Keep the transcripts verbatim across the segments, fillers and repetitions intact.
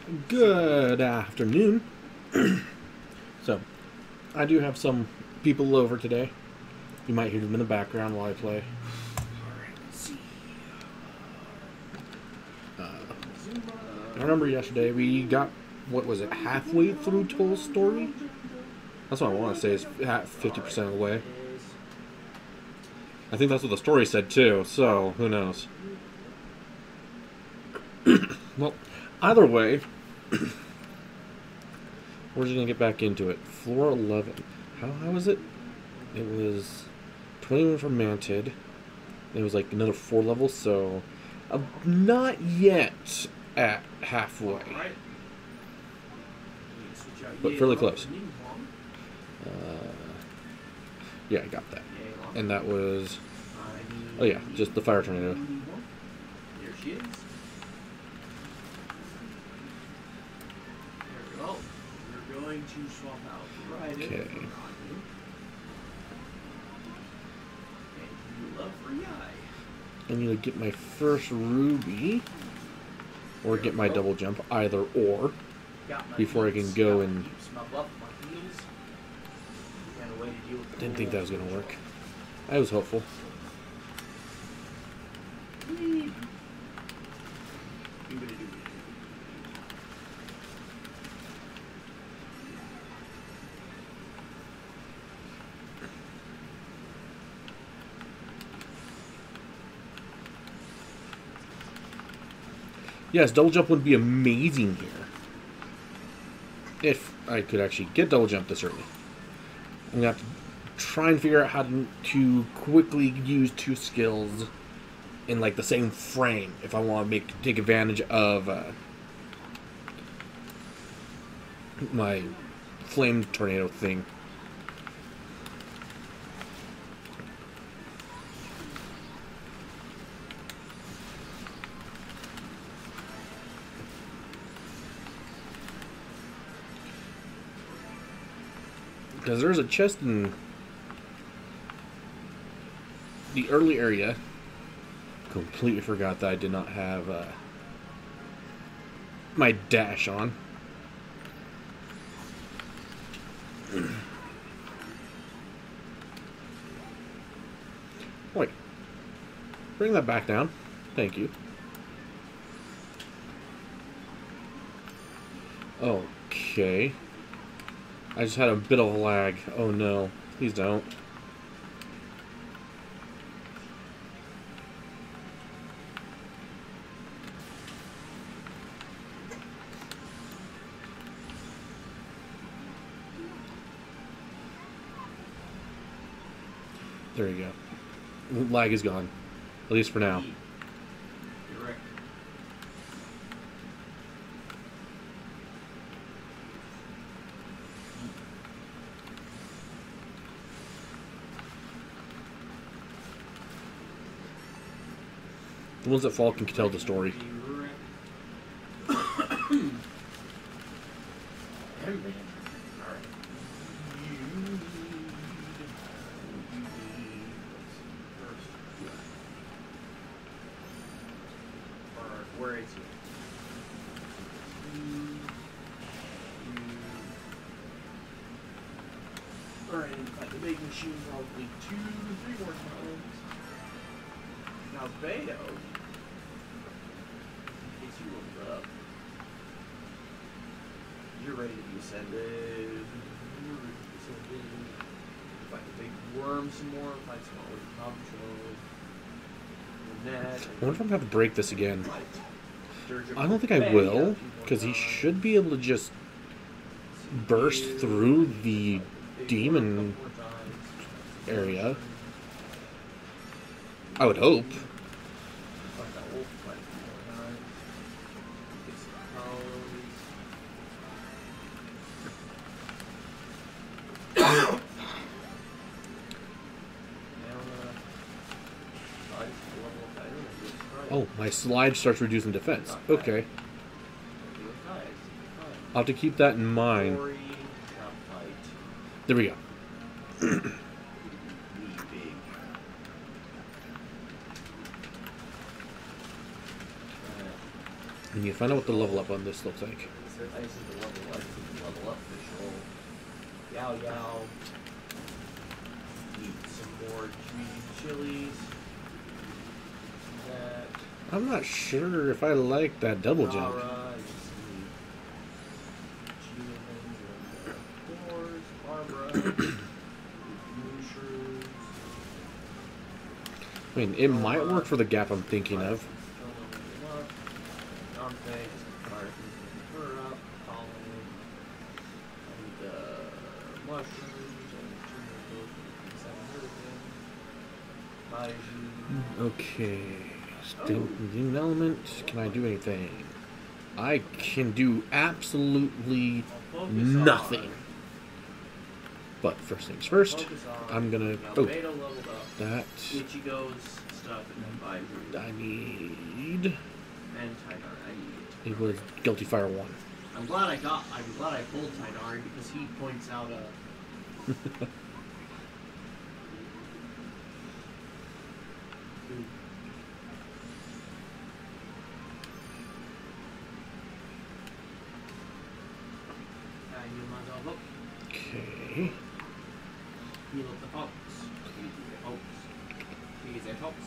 Good afternoon. So, I do have some people over today. You might hear them in the background while I play. Uh, I remember yesterday we got, what was it, halfway through Toal's story? That's what I want to say, is fifty percent of the way. I think that's what the story said too, so who knows. Well, either way, we're just going to get back into it. Floor eleven. How, how was it? It was twenty-one for Manted. It was like another four levels, so uh, not yet at halfway. But fairly close. Uh, yeah, I got that. And that was... Oh yeah, just the fire tornado. Here she is. There we go. We're going to swap out right. Okay. And you love Reah. I need to get my first ruby, or get my double jump, either or, before I can go and... Didn't think that was going to work. I was hopeful. Yes, double jump would be amazing here. If I could actually get double jump this early. I'm going to have to try and figure out how to, to quickly use two skills in like the same frame if I want to make take advantage of uh, my flame tornado thing. Because there's a chest in the early area. Completely forgot that I did not have uh, my dash on. Wait. Bring that back down. Thank you. Okay. I just had a bit of a lag. Oh no. Please don't. There you go. Lag is gone. At least for now. You're right. The ones that fall can tell the story. Where is it? Alright, at the big machine probably two, three more times. Now Beto, in case you looked up, you're ready to be ascended. You're ready to be ascended. Fight the big worm some more, fight some more with the poncho. I wonder if I'm going to have to break this again. I don't think I will, because he should be able to just burst through the demon area. I would hope. Oh, my slide starts reducing defense. Okay. I'll have to keep that in mind. There we go. We need to find out what the level up on this looks like. So I see the level up, level up visual. Yow yow. Need some more cheesy chilies. That. I'm not sure if I like that double jump. Rara, I just need Cheetos, of course, Barbara. Mushrooms. I mean, it might work for the gap I'm thinking of. Okay. Steam element. Can I do anything? I can do absolutely nothing. But first things first, I'm gonna. Oh, that. I need. It was Guilty Fire one. I'm glad I got. I'm glad I pulled Tidari because he points out a. Okay. Heal up the folks. Heal the folks. Heal the folks.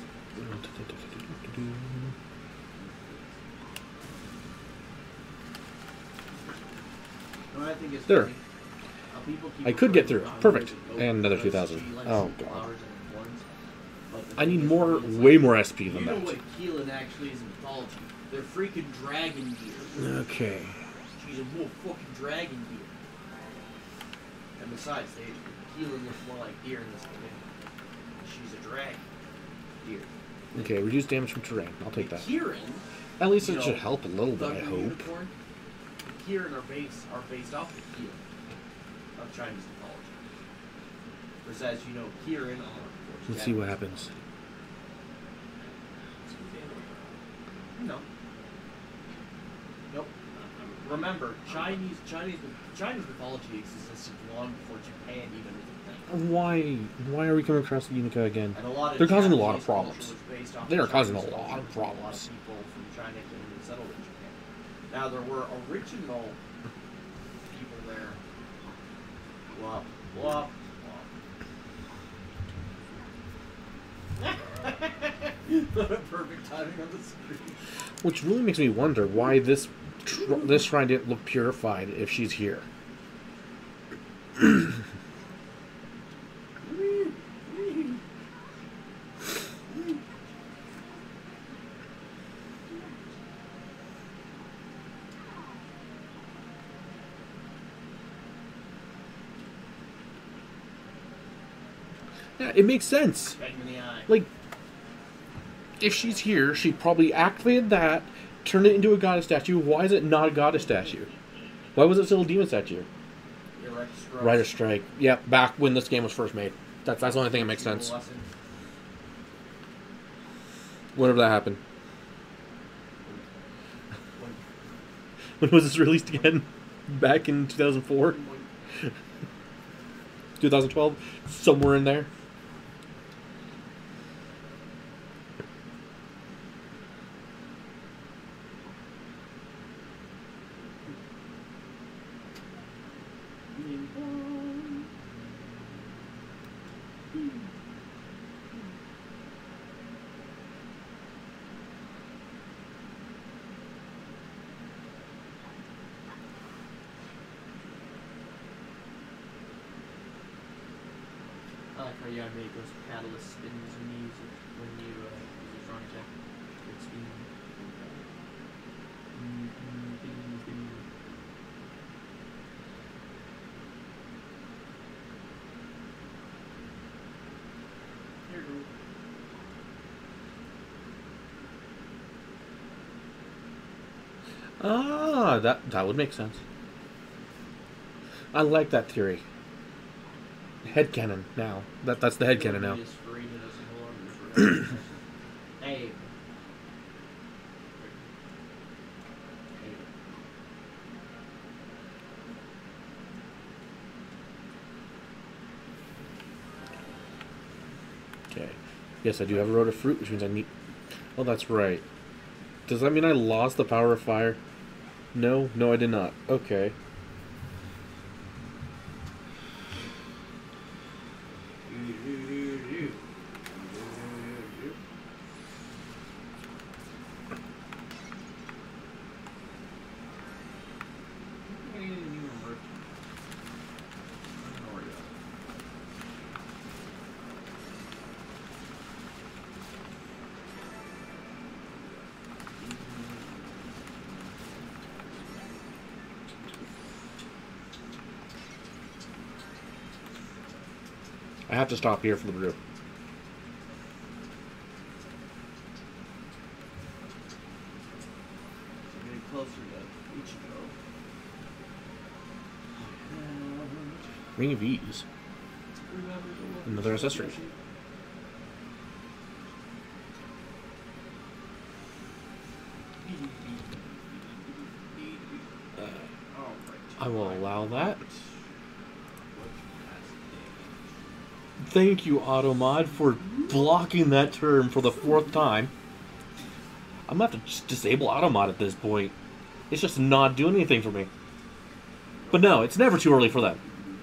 I think it's there. funny. Uh, people keep I could get through. referring to Perfect. Rado And another because two thousand. she likes Oh, the God. flowers and ones, but the I thing need is, more, it's way like, more S P you than know that. what Keelan actually is in mythology? They're freaking dragon gear. Okay. She's a more fucking dragon gear. And besides, they Keelan looks more like deer in this game. She's a dragon. Deer. Okay, reduce damage from terrain. I'll take that. Kieran, At least you it know, should help a little bit, I Thunder hope. Unicorn, Kieran are based are based off of Kieran of Chinese mythology. Besides, you know, Kieran are. Let's see what happens. No. Nope. Remember, Chinese Chinese Chinese mythology existed long before Japan even was a thing. Why why are we coming across the Unica again? And a lot of They're causing a lot Japanese of problems. culture was based off They of are causing a Chinese lot culture of because A lot problems. of people from China came and settled in Japan. Now there were original people there. Wop, wop, wop. What a perfect timing on the screen. Which really makes me wonder why this tr this shrine didn't look purified if she's here. Yeah, it makes sense. Right in the eye. Like, if she's here, she probably activated that, turned it into a goddess statue. Why is it not a goddess statue? Why was it still a demon statue? Rider Strike. Yep, back when this game was first made. That's, that's the only thing that makes sense. Whenever that happened. When was this released again? Back in two thousand four? twenty twelve? Somewhere in there. I like how you gotta make those catalyst spins when you use it, when you uh, use your front check. Good spin. Mm, mm, ding, ding. Here you go. Ah, that, that would make sense. I like that theory. Headcanon now. That that's the headcanon now. Hey. Okay. Yes, I do have a road of fruit, which means I need. Oh, that's right. Does that mean I lost the power of fire? No? No, I did not. Okay. I have to stop here for the brew. Getting closer to Ichigo. Ring of Ease. Another accessory. Uh, I will allow that. Thank you, Automod, for blocking that turn for the fourth time. I'm gonna have to just disable Automod at this point. It's just not doing anything for me. But no, it's never too early for that.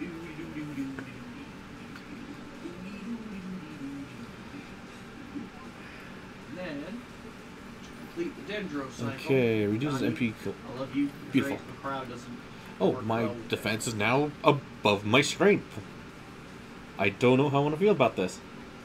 Okay, reduces M P. I love you. Beautiful. The crowd doesn't Oh, work my well. defense is now above my strength. I don't know how I want to feel about this.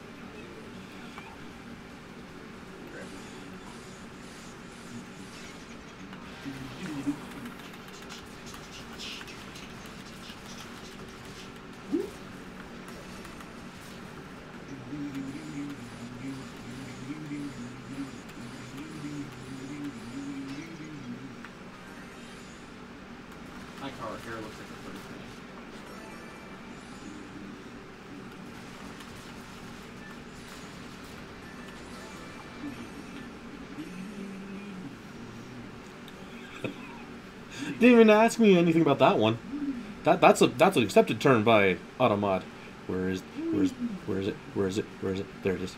My car here looks like a pretty thing. Didn't even ask me anything about that one. That that's a that's an accepted turn by Automod. Where is where is where is it? Where is it? Where is it? There it is.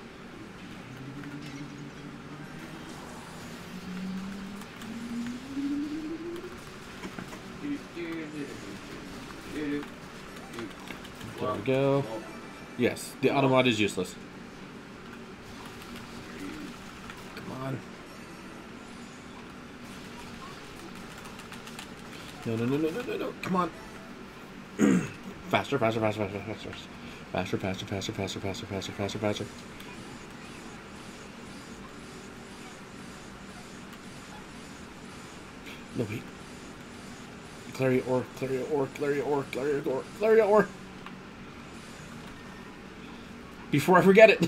There we go. Yes, the Automod is useless. Come on. No, no, no, no, no, no, no. Come on. Faster, faster, faster, faster, faster, faster, faster, faster, faster, faster, faster, faster, faster, faster. No, wait. Claria ore, Claria ore, Claria ore, Claria ore, Claria ore. Before I forget it.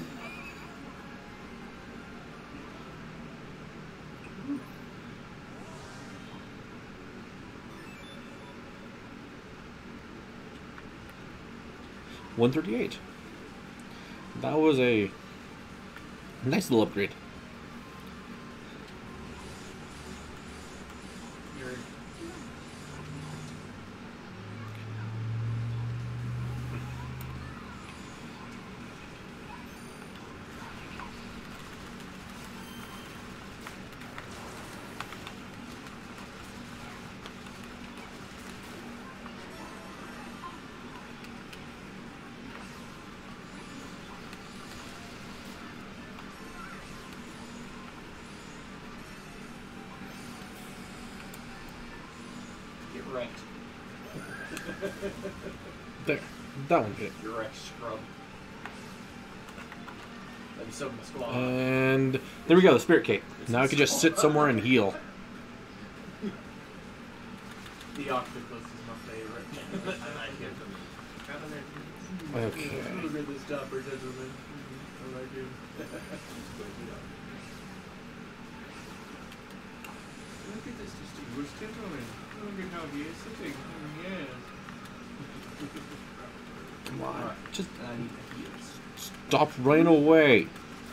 one thirty-eight. That was a nice little upgrade. Right. There. That one hit. You're right, scrub. Let me soak my squad. And there we go, the Spirit Cape. Now I can just sit somewhere and heal. The octopus is my favorite. I like him. Okay. Look at this dapper gentleman. I like him. Look at this distinguished gentleman. Look at how he is sitting. Yes. Come on. Right. Just I need the heals. stop running away.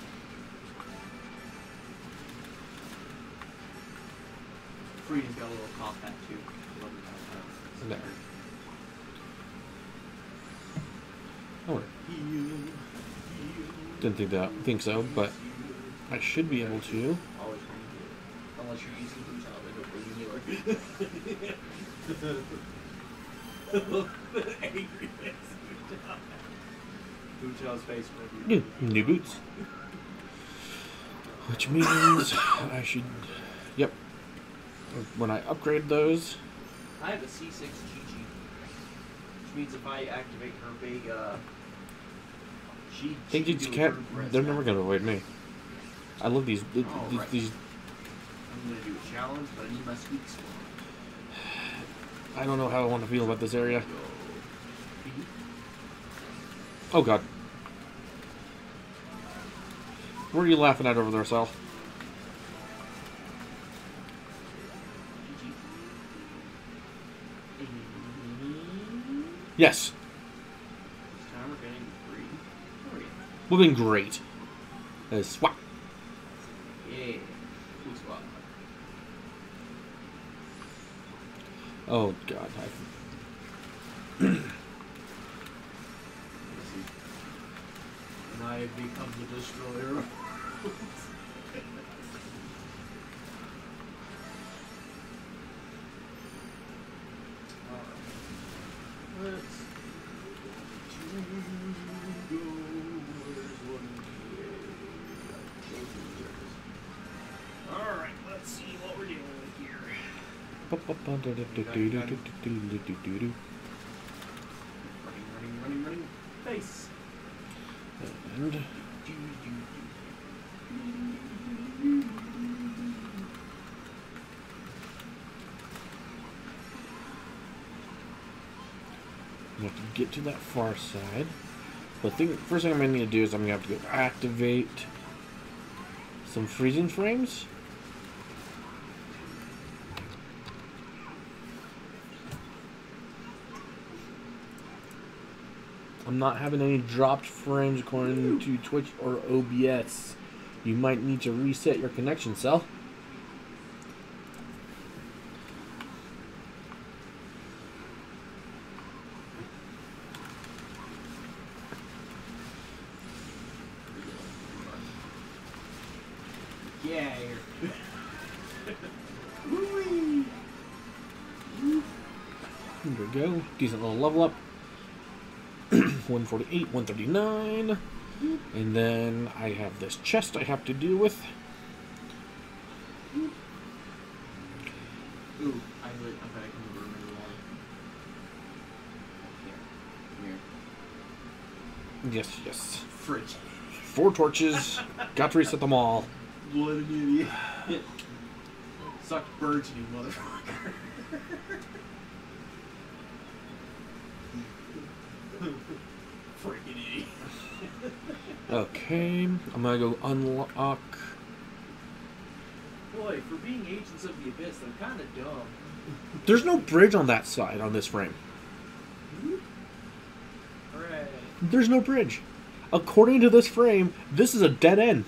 Freedom's got a little compact too. There. Oh, didn't think that think so, but I should be able to. Always trying to Angriness. Buchal's face will be new boots. Which means I should... Yep. When I upgrade those... I have a C six G G. Which means if I activate her big, uh... She, They she just can't... They're never going to avoid me. I love these... these, oh, right. these I'm going to do a challenge, but I need my sweet spot. I don't know how I want to feel about this area. Oh, God. What are you laughing at over there, Sal? Yes. This time we're getting three. Three. We've been great. Uh, swap. Yeah. Who's swap? Oh, God. I... And I have become the destroyer. Let's Alright, let's see what we're dealing with here. Running, running, running, running. Face. And... You have to get to that far side. But the first thing I'm going to need to do is I'm going to have to go activate some freezing frames. I'm not having any dropped frames according to Twitch or O B S. You might need to reset your connection, Cell. Yeah. Here we go. Decent little level up. one forty-eight, one thirty-nine. And then I have this chest I have to deal with. Ooh, I lit. I bet I can remember the one. Here. Here. Yes, yes. Fridge. Four torches. Got to reset them all. What an idiot. Sucked birds, you motherfucker. Freaking idiot. Okay, I'm gonna go unlock. Boy, for being agents of the abyss, I'm kind of dumb. There's no bridge on that side on this frame. Hooray. There's no bridge. According to this frame, this is a dead end.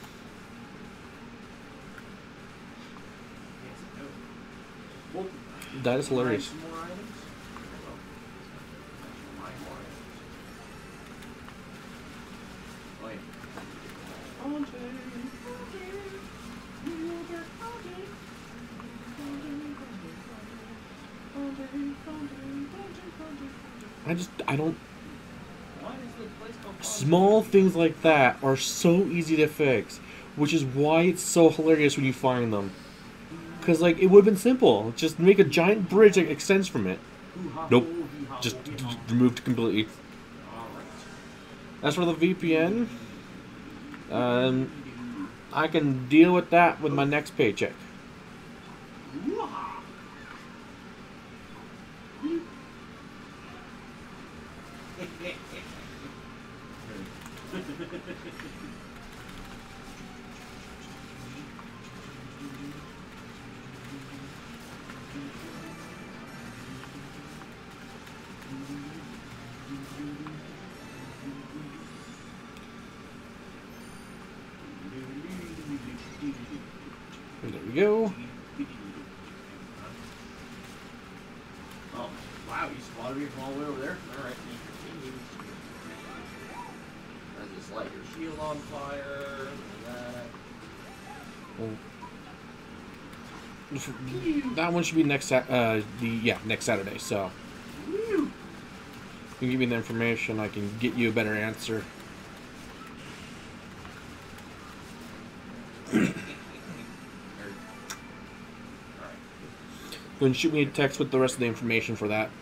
Well, That is hilarious. some more items? Oh, yeah. I just, I don't... Why is the place called Small things like that are so easy to fix, which is why it's so hilarious when you find them. Because, like, it would have been simple. Just make a giant bridge that extends from it. Nope. Just removed completely. As for the V P N, um, I can deal with that with my next paycheck. There we go. Oh, wow, you spotted me from all the way over there? Alright, I just light your shield on fire, and that. Oh. That one should be next. Sa- Uh, the yeah, next Saturday. So you can give me the information. I can get you a better answer. Go and shoot me a text with the rest of the information for that.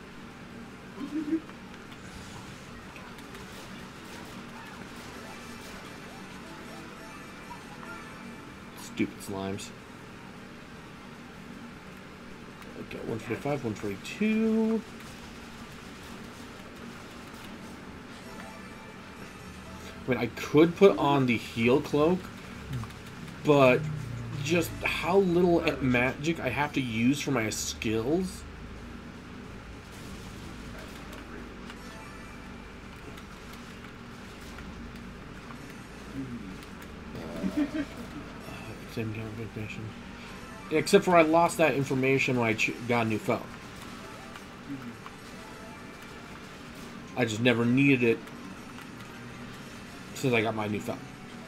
Stupid slimes. Okay, one forty-five, one forty-two. I mean, I could put on the heal cloak, but just how little magic I have to use for my skills. Same kind of information. Except for I lost that information when I ch got a new phone. I just never needed it since I got my new phone.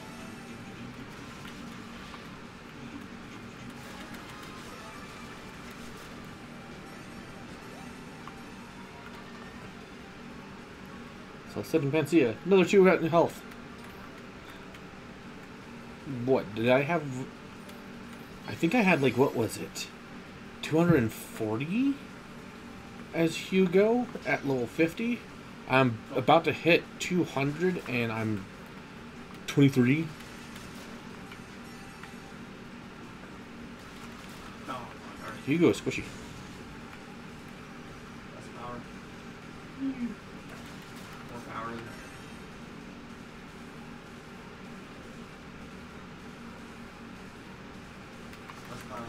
So seven Panacea. Another two in health. What did I have? I think I had, like, what was it? two hundred forty as Hugo at level fifty. I'm about to hit two hundred and I'm twenty-three. Hugo is squishy. That's power. More power. That's power.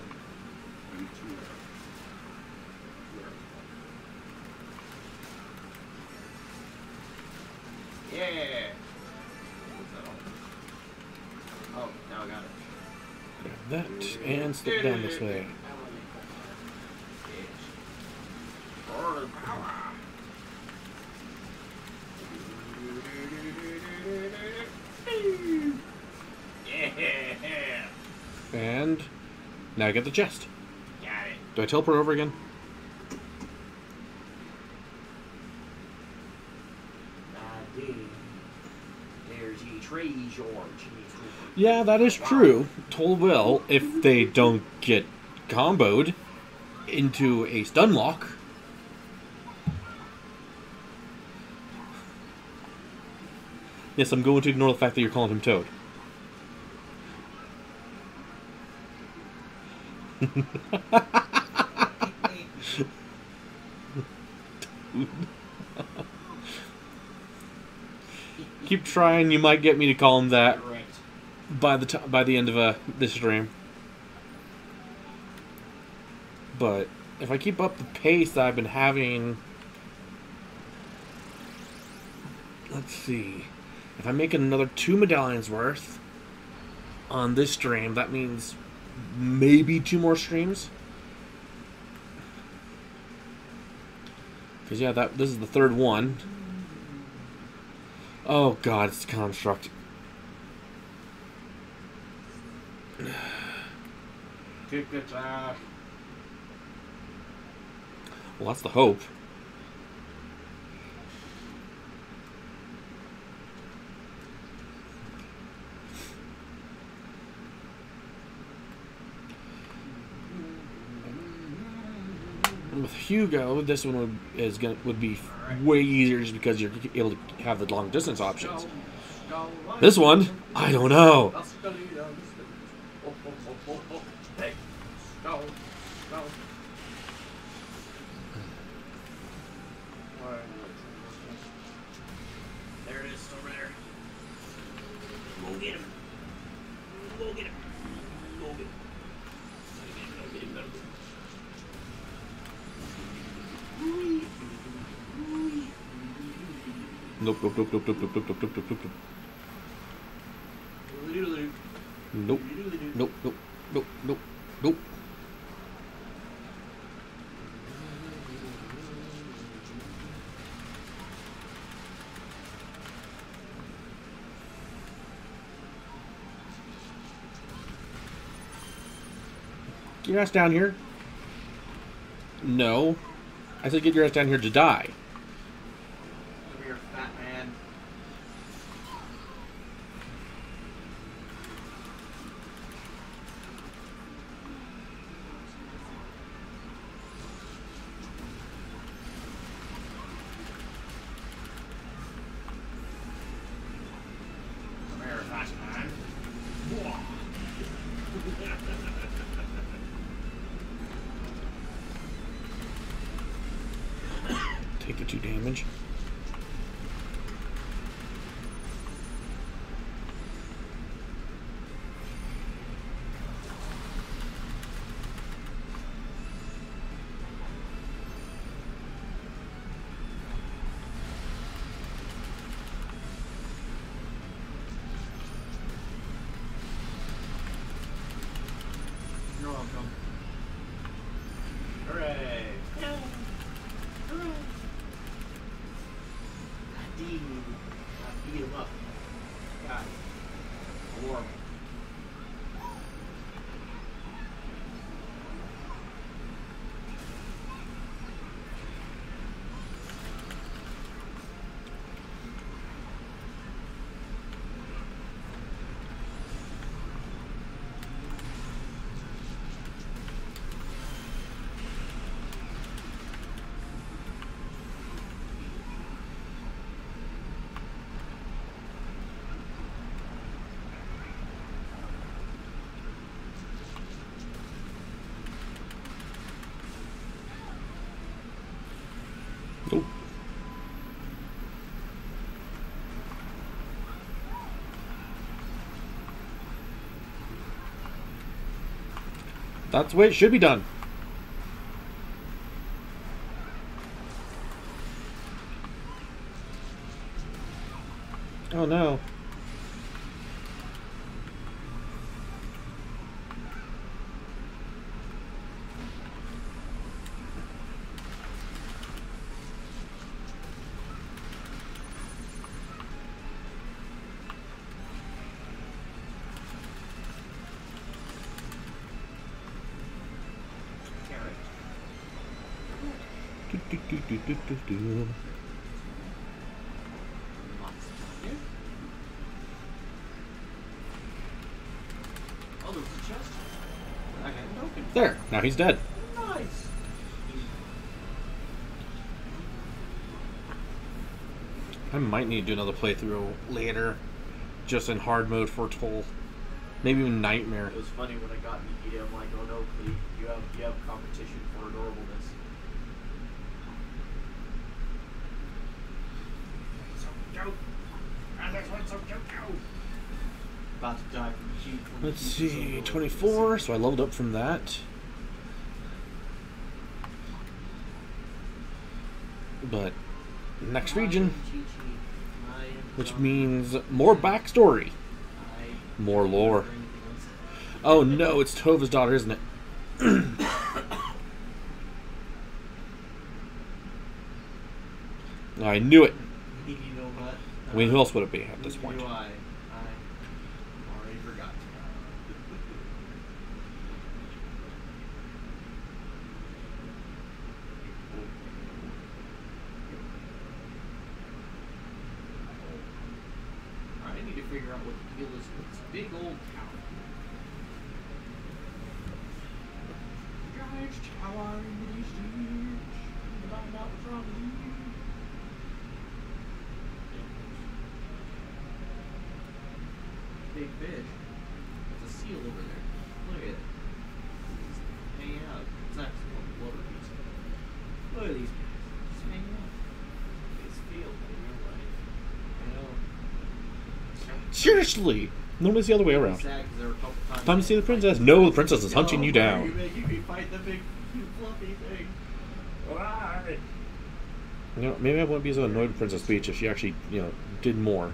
Yeah. What's that on? Oh, now I got it. Grab that and slip down this way. And now I get the chest. Got it. Do I teleport over again? I did. There's a treasure. Yeah, that is true. Toal will if they don't get comboed into a stun lock. Yes, I'm going to ignore the fact that you're calling him Toad. Keep trying. You might get me to call him that by the t by the end of uh, this stream. But if I keep up the pace that I've been having, let's see. If I make another two medallions worth on this stream, that means maybe two more streams. Because yeah, that this is the third one. Oh god, it's the construct. Kick its ass. Well, that's the hope. With Hugo, this one would is gonna would be way easier just because you're able to have the long distance options. This one, I don't know. There it is, over there. Go get him. Go get him. Go get him. Go get him. Go get him. Go get him. Nope, nope, nope, nope, nope, nope, nope, nope, nope, nope, nope. Nope, nope, nope, nope, nope, nope. Get your ass down here. No. I said get your ass down here to die. Come here, fat man. Come here, fat man. Take the two damage. You're welcome. Hooray! Hooray! I did. I beat him up. God. Horrible. Nope. That's the way it should be done. Oh no. Do, do, do, do, do, do, do. Oh, there's a chest. I got it open. There. Now he's dead. Nice. I might need to do another playthrough later, just in hard mode for Toal. Maybe even Nightmare. It was funny when I got Nikita. I'm like, oh no, Cleve, you have you have competition for adorableness. So joke. Annex went so joke. About to die from Q. Let's see, twenty-four. So I leveled up from that. But next region, which means more backstory, more lore. Oh no, it's Tova's daughter, isn't it? I knew it. You know what? I mean, who else would it be at this point? Do I? I already forgot. Alright, I need to figure out what the deal is with this big old tower. Giant tower in the street. Find out what's wrong with you. Big fish. There's a seal over there. Look at it. It's hanging out. It's actually on the water piece. Look at these guys. Just hanging out. It's field in real life. I know. Seriously! Nobody's the other way around. Sad 'cause there were a couple times Time to see the princess. No, the princess is hunting you down. You making me fight the big, cute, fluffy thing. Why? You know, maybe I wouldn't be so annoyed with Princess Peach if she actually, you know, did more.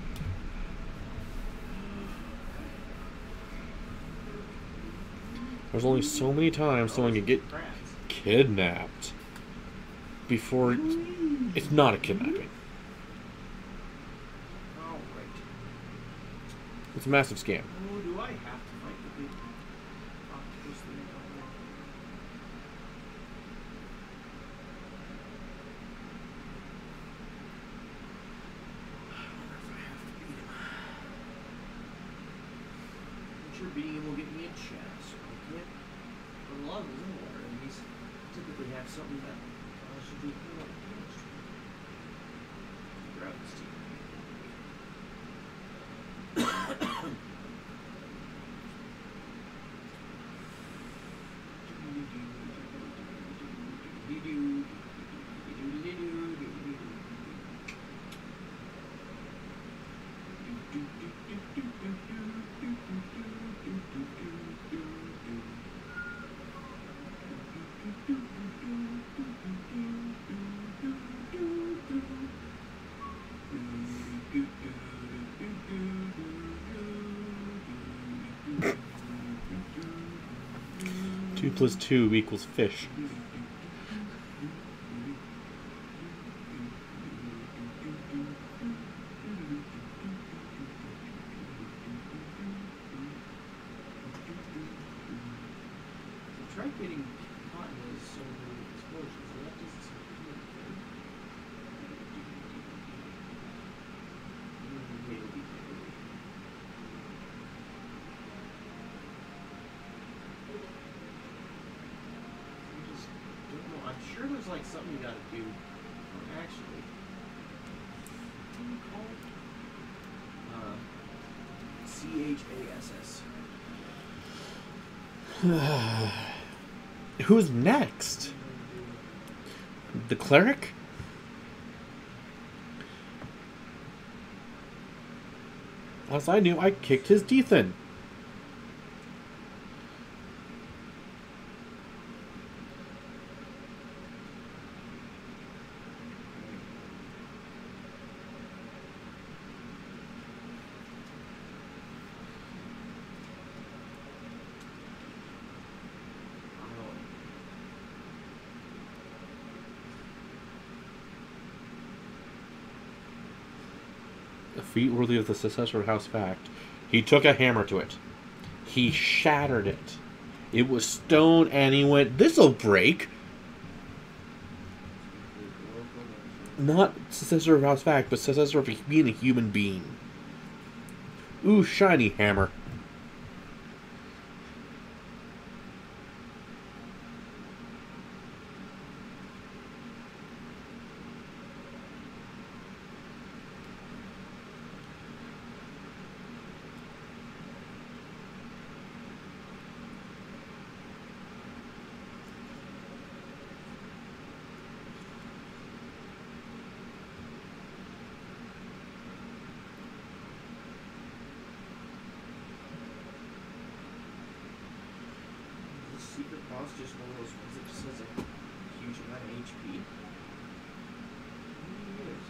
There's only so many times someone can get kidnapped before it's not a kidnapping. It's a massive scam. Oh, do I have to fight the big octopus thing? so I can't put a lot of those in water, and these typically have something that allows you to do a whole lot of damage to them. Grab this team. Two plus two equals fish. Try getting caught in those so many explosions, so that doesn't seem to do anything. Maybe. I just don't know. I'm sure there's like something you gotta do. Or actually, what do you call it? Uh, C H A S S. Who's next? The cleric? As I knew, I kicked his teeth in. A feat worthy of the successor of House Fact. He took a hammer to it. He shattered it. It was stone, and he went, "This'll break." Not successor of House Fact, but successor of being a human being. Ooh, shiny hammer. Secret boss just one of those ones that just has a huge amount of H P. Maybe it is.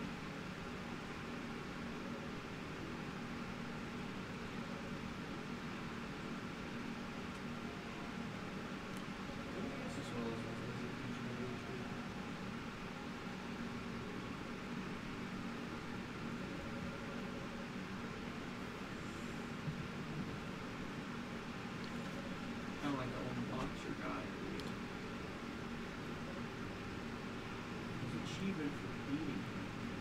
I guess it's one of those ones that has a huge amount of H P. Kind of like that one boxer guy. His achievement for beating him.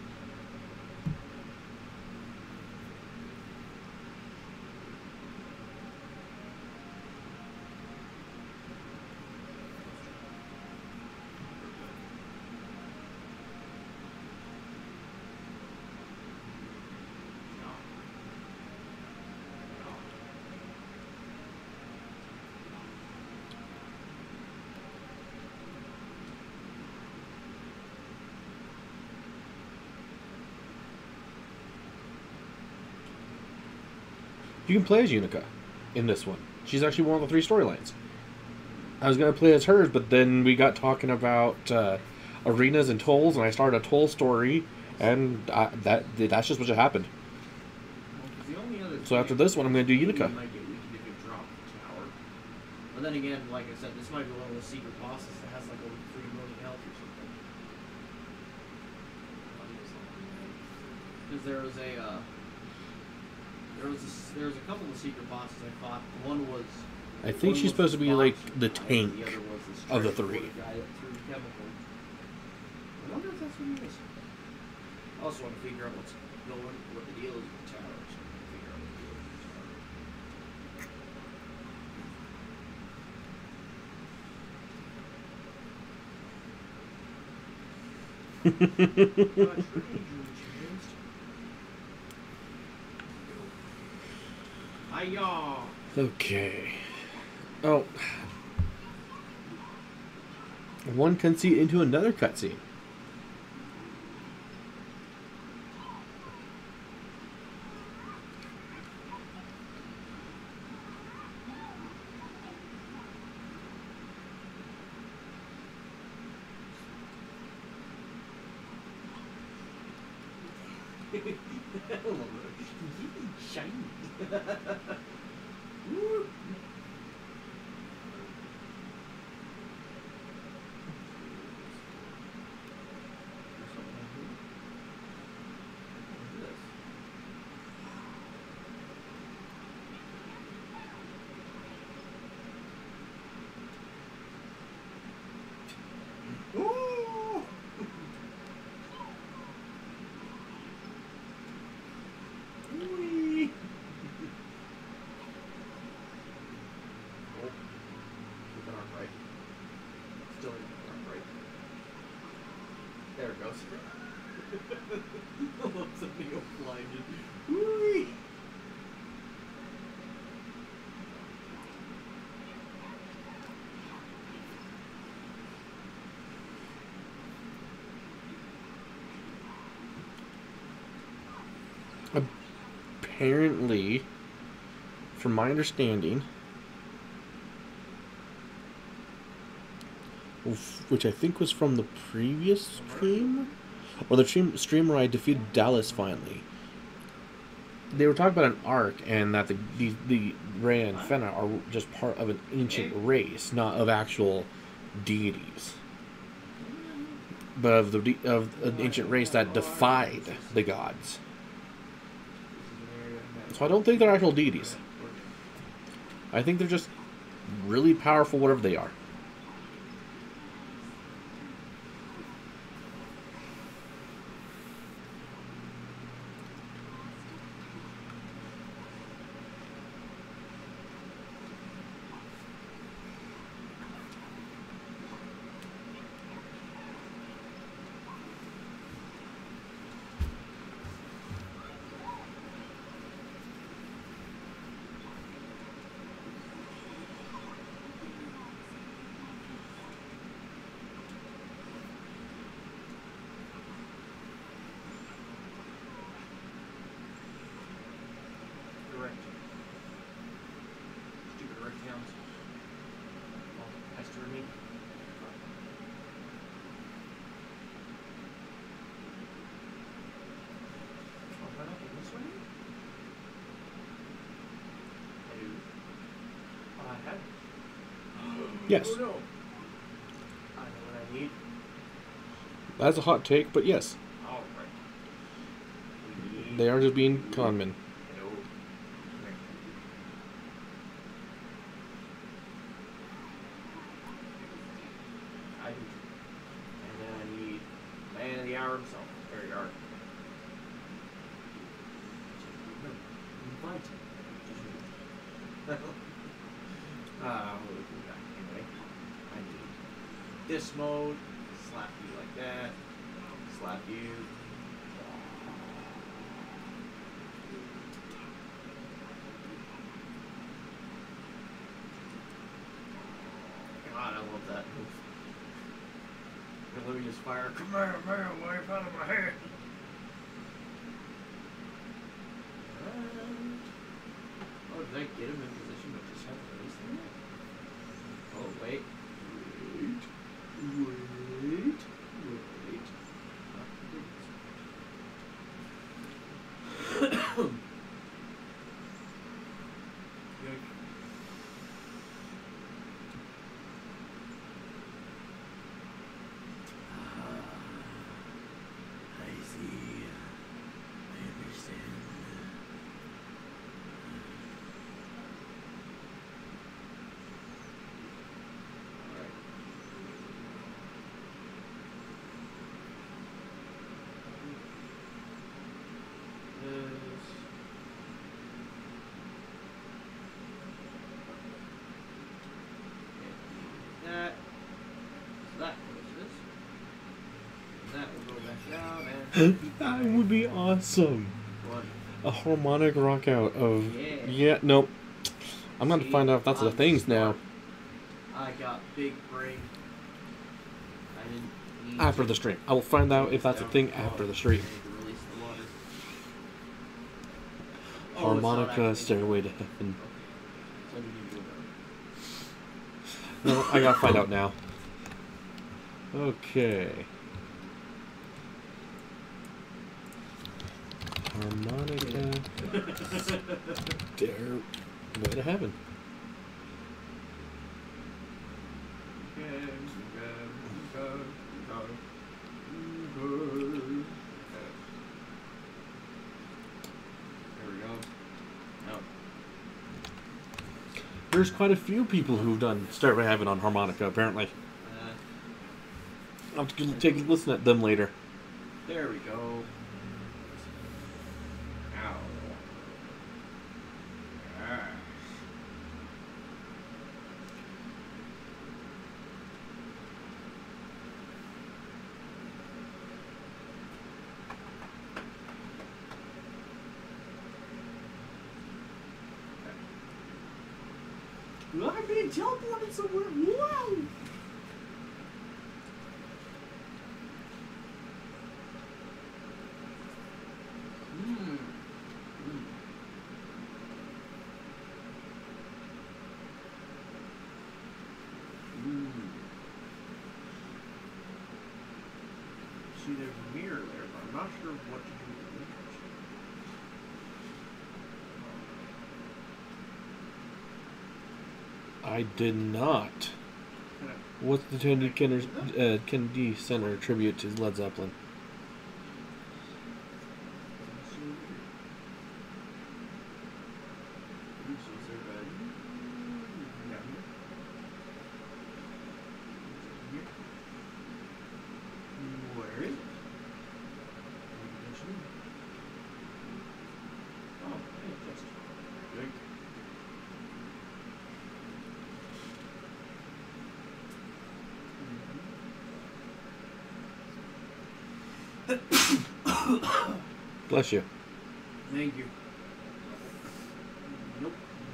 You can play as Unica in this one. She's actually one of the three storylines. I was going to play as hers, but then we got talking about uh, arenas and tolls, and I started a toll story, and I, that that's just what happened. Well, so after this one, I'm going to do Unica. Might get weakened if you drop the tower. But then again, like I said, this might be one of those secret bosses that has like over three million health or something. Because there was a... Uh, There was a, there was a couple of secret bosses I fought. One was. I think she's supposed to be like the tank the other was this of the three. Guy that threw chemical. I wonder if that's what he is. I also want to figure out what's going, what the deal is with the tower. So I want to figure out what the deal is with the tower. Hi-yah! Okay. Oh. One cutscene into another cutscene. Shiny. Ooh! Whee! Oh, keep it on right. Still in it on right. There it goes. I love something else blinded. Whee! Apparently, from my understanding, which I think was from the previous stream, or the stream, stream where I defeated Dallas finally, they were talking about an arc, and that the the, the Reah and Fenna are just part of an ancient race, not of actual deities, but of the of an ancient race that defied the gods. So I don't think they're actual deities. I think they're just really powerful, whatever they are. Direct. Stupid direct sounds. Oh, pestering me. Oh, why not this way? Hello. Oh, I have. Yes. Oh no. I know what I need. That's a hot take, but yes. All right. We need. They are just being conmen. Hello. Come here. I do. And then I need man of the hour himself. There you are. Invite. Ah, we'll do that anyway. I need this mode. Slap you like that. Slap you. God, I love that move. And let me just fire. Come here, man, wipe out of my head. And... oh, did I get him in position but just have to release him? Oh, wait. Wait. Wait. Wait. Oh, That would be awesome. What? A harmonic rock out of... Yeah. Yeah, nope. I'm going to See, find out if that's the I'm things smart. now. I got big brain. I didn't need After to the stream. I will find out if that's a down thing the after the water. stream. I need to release the water. Oh, it's not Harmonica, activated. Stairway to Heaven. Okay. So we need to go down. No, I gotta find out now. Okay. Harmonica, Stairway to Heaven. There we go. No. There's quite a few people who've done Stairway to Heaven on harmonica, apparently. Uh, I'll have to take a listen at them later. there we go. Ow. Ah. Well, I'm being teleported somewhere. Wow! Mm. Mm. Mm. See, there's a mirror there, but I'm not sure what to do with the mirror. I did not. Kinda- What's the Kennedy, Kenner, uh, Kennedy Center tribute to Led Zeppelin? Where is it? Oh, hey, just good. Bless you. Thank you. Nope.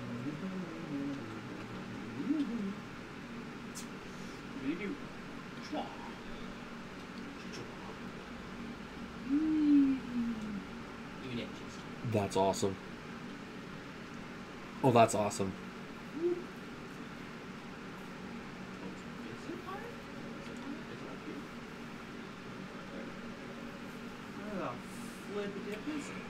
What do you do? Chua. Even it just. That's awesome. Oh, that's awesome. Is it higher? Is it higher? Is it up here? Where the flip dip is it?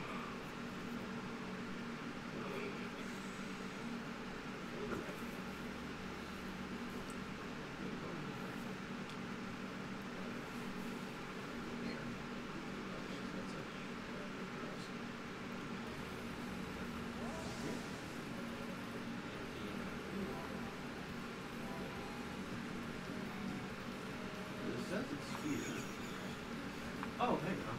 It says it's here. Oh, hang on.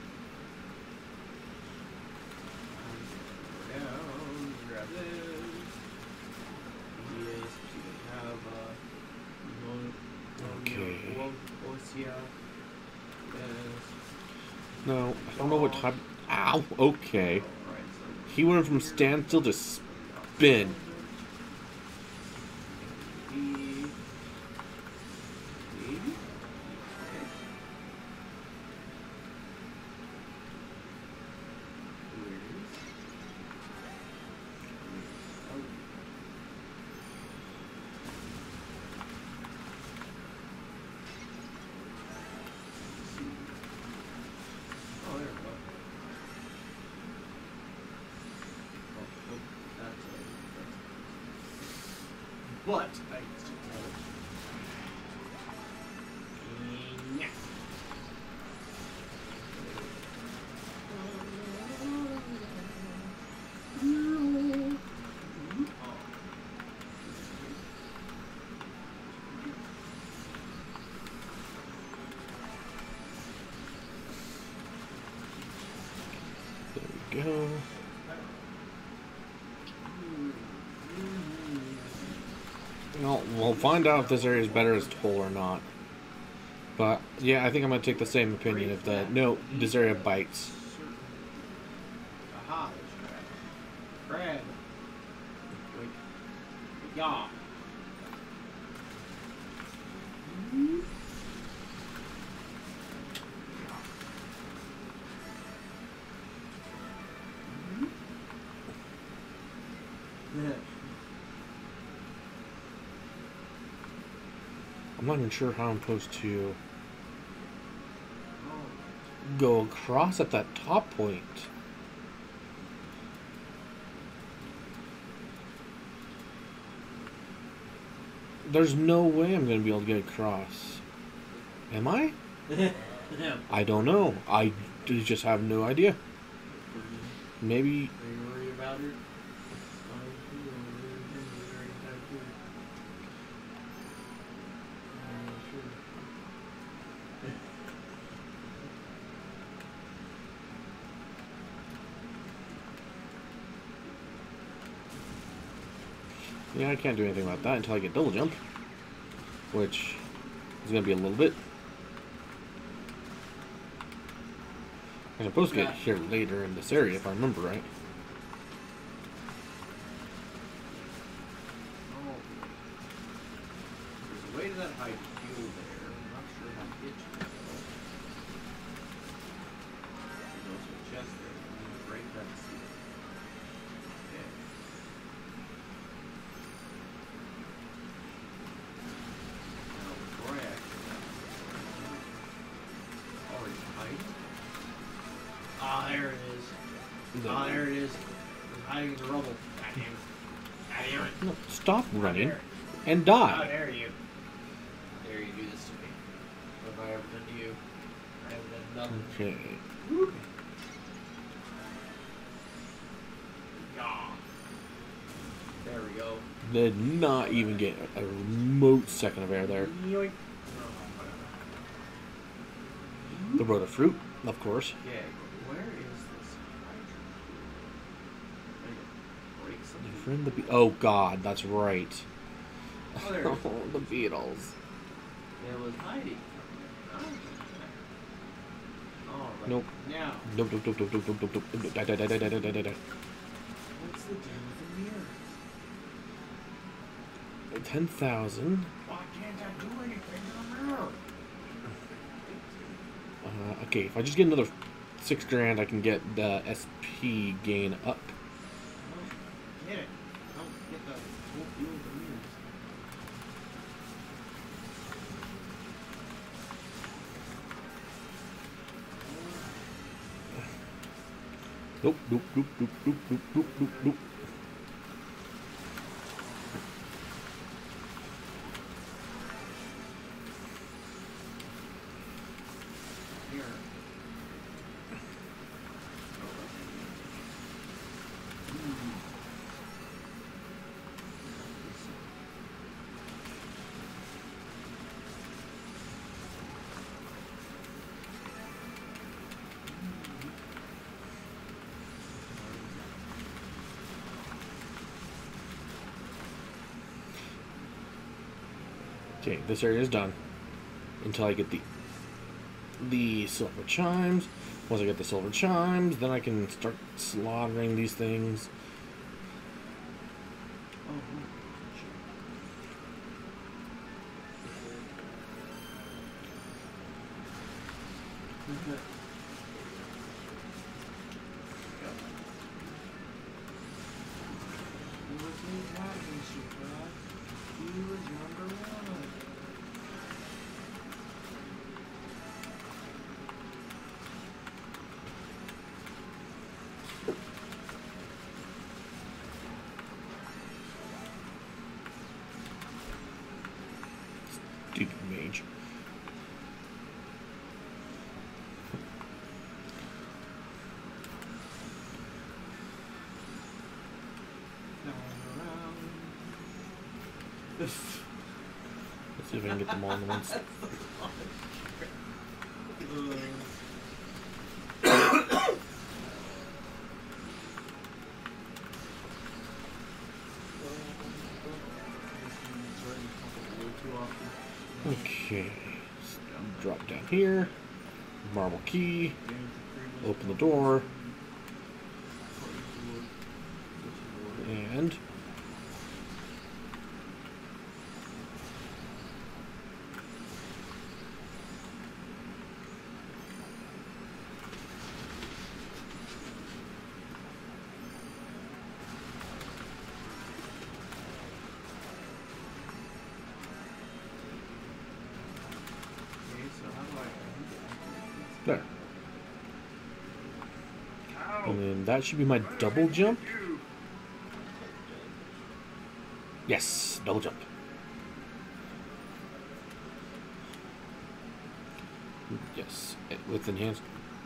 Down, grab this. Yes, so you have uh, one, Okay. one, Osia. Yes. No, I don't know what type. Ow! Okay. Alright, so He went from standstill to spin. B, B, okay. Oh, there we go. Oh, oh, that's it. But I still have it. Yeah. There we go. Well, we'll find out if this area is better as Toal or not. But yeah, I think I'm gonna take the same opinion. If the no, this area bites. Aha, there's crab. Crab. Wait. Yeah. I'm not even sure how I'm supposed to go across at that top point. There's no way I'm going to be able to get across. Am I? I don't know. I just have no idea. Maybe... Are you worried about it? Yeah, I can't do anything about that until I get double jump, which is going to be a little bit. I'm supposed to get here later in this area, if I remember right. Oh. There's a way to that high fuel there. I'm not sure how to get to it. There's also a chest there. I'm going to break that seal. Okay. Now, before I actually... Oh, it's hiding? Ah, there it is. Ah, there it is. I'm hiding in the rubble. God damn it. God damn it. No, stop running dare. and How die. dare you? How dare you do this to me? What have I ever done to you? I haven't done nothing. Okay. Whoop. Yeah. There we go. Did not even get a remote second of air there. Yoink. The road of fruit, of course. Yeah. Where is this hydrant? Break something. Your friend the be- Oh God, that's right. Oh, there it is. Oh, the Beatles. It was hiding. Oh, all right. Nope. Now, Nope, nope, nope, nope, nope, nope, nope, nope. Die, die, die, die, die, die, die, die. what's the deal with the mirror? Ten thousand. Why can't I do anything in the mirror? Uh, okay, if I just get another six grand, I can get the S P gain up. Oh, get it. Don't get the whole deal with the mirrors. Nope, nope, nope, nope, nope, nope, nope, nope, nope. Mirror. Okay, this area is done until I get the the silver chimes. Once I get the silver chimes, then I can start slaughtering these things. Oh, okay. He was me talking, surprise. He was number one. Stupid mage. This. Let's see if I can get them all in once. Okay. Drop down here. Marble key. Open the door. And there. And then that should be my double jump. Yes, double jump. Yes, with enhanced.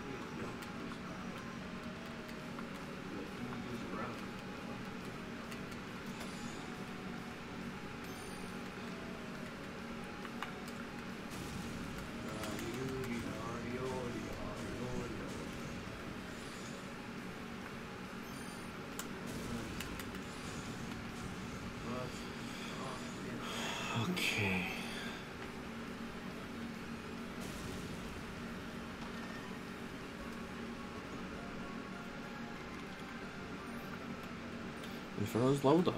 Okay. Inferno's leveled up.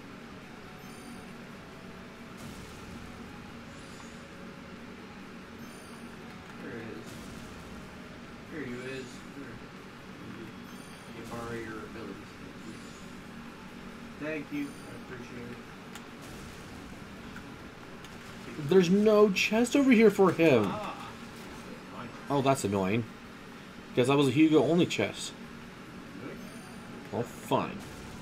There it is. Here you is. Here. You borrow your abilities. Thank you. I appreciate it. There's no chest over here for him. Ah. Oh, that's annoying. Because that was a Hugo only chest. Well, fine.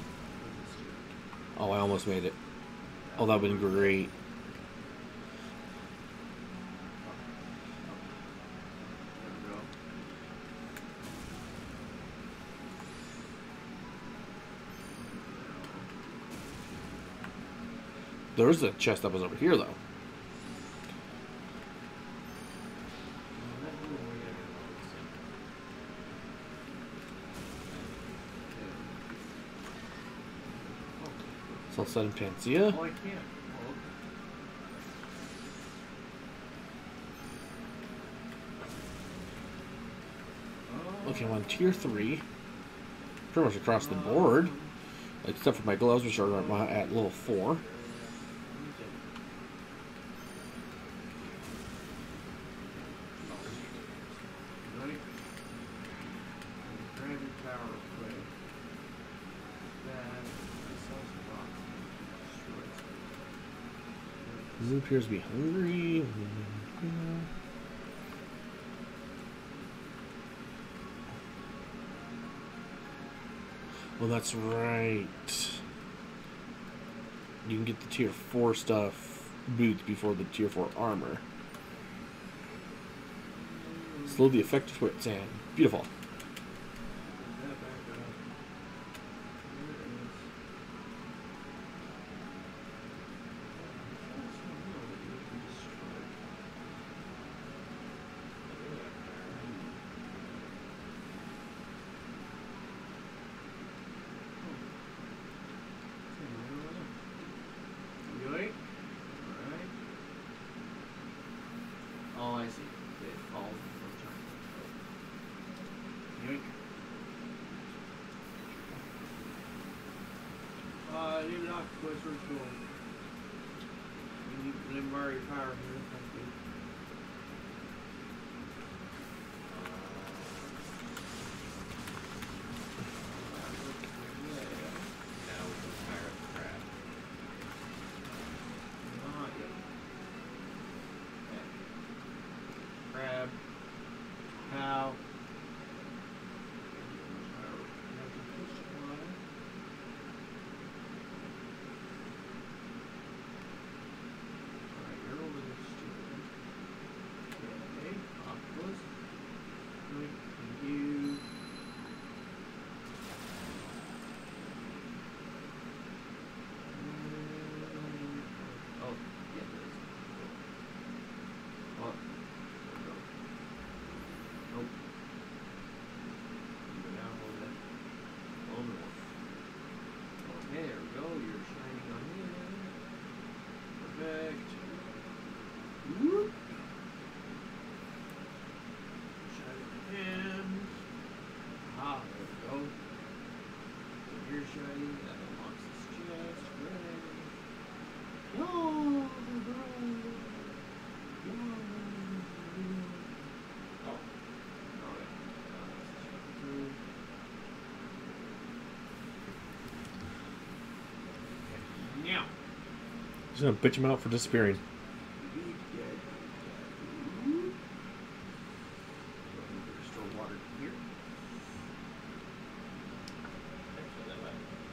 Oh, I almost made it. Oh, that would have been great. There's a chest that was over here, though. So I'll set in Panacea. Oh, I can't. Oh, Okay, I'm on tier three. Pretty much across the board. Except for my gloves, which are at level four. He appears to be hungry. Well, that's right. You can get the tier four stuff boots before the tier four armor. Slow the effect of quicksand. Beautiful. Oh, I see. It falls from Yoink. Uh, you lock the Western School. You need to borrow your power here. Thank you. Crab. Cow. Alright, you're over this too. Okay, octopus. Good. Thank you. Oh, yeah, there is. Oh. Nope. Just gonna bitch him out for disappearing. Store water here. Actually, that way.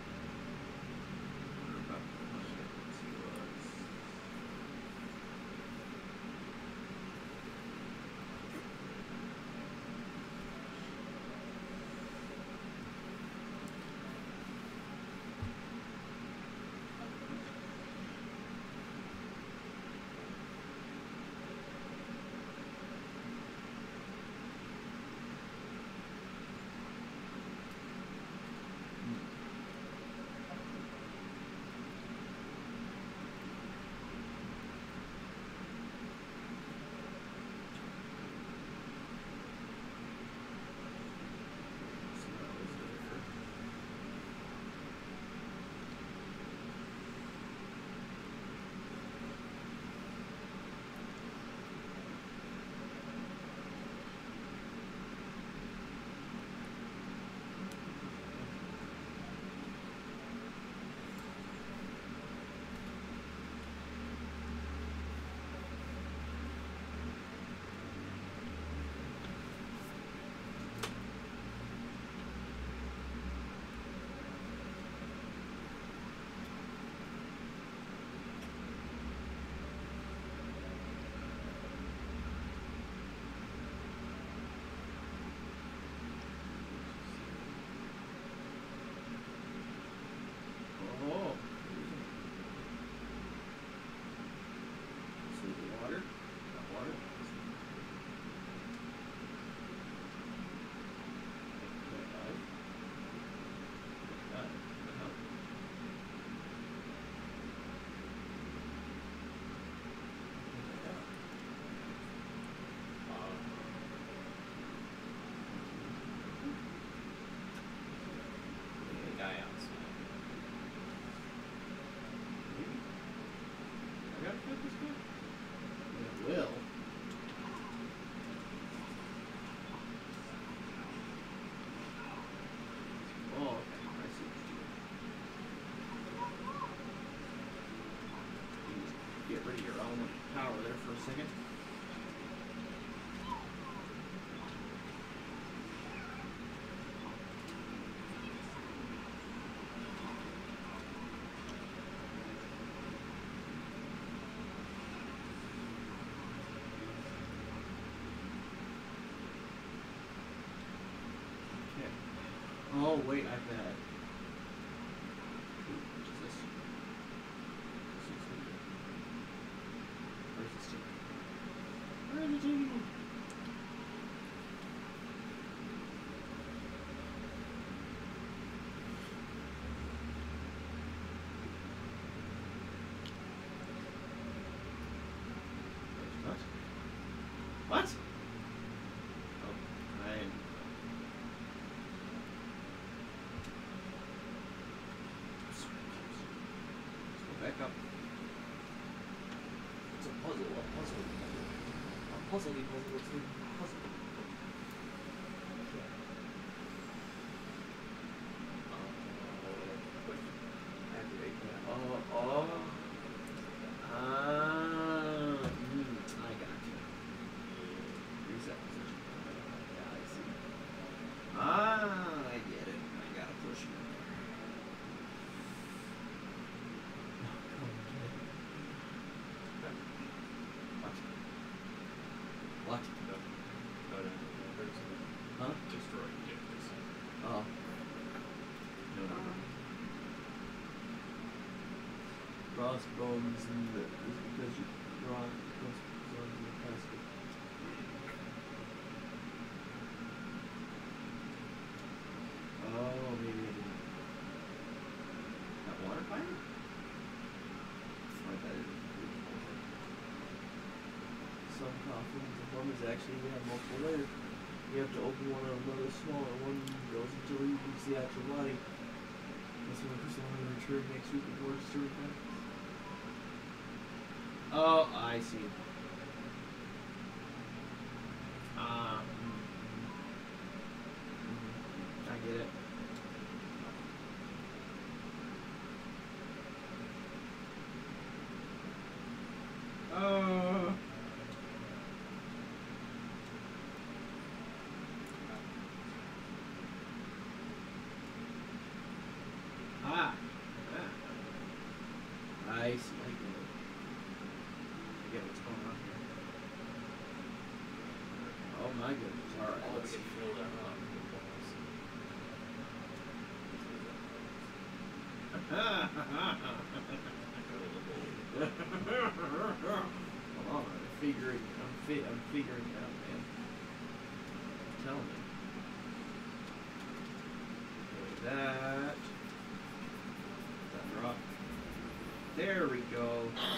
Power there for a second. Okay. Oh wait, I've got. Which is this? Where's this taking? Where is it taking me? What? What? Oh, I. Let's go back up. It's a puzzle, a puzzle. A puzzle-y puzzle, it's a puzzle. Okay. Uh, activate that. Oh, oh. Ah, mm, I got you. Reset position. Yeah, I see. Ah, I get it. I gotta push you. What? No. No, no, no, there's no. Huh? Destroy. Yeah, this. Oh. No, no, no. Crossbones and the, is because you draw crossbones in the casket. Oh, maybe I didn't. That water fire? I bet it is. Some coffins and plumbers actually have multiple layers. You have to open one or another smaller one goes until you reach the actual body. This one for someone to return next week before it's to repent. Oh, I see. Ah. Uh, mm, I get it. Alright, All let's we see. can fill that up. Hold on, I'm figuring, I'm, fi I'm figuring it out, man. Tell me. Okay, that. That rock. There we go.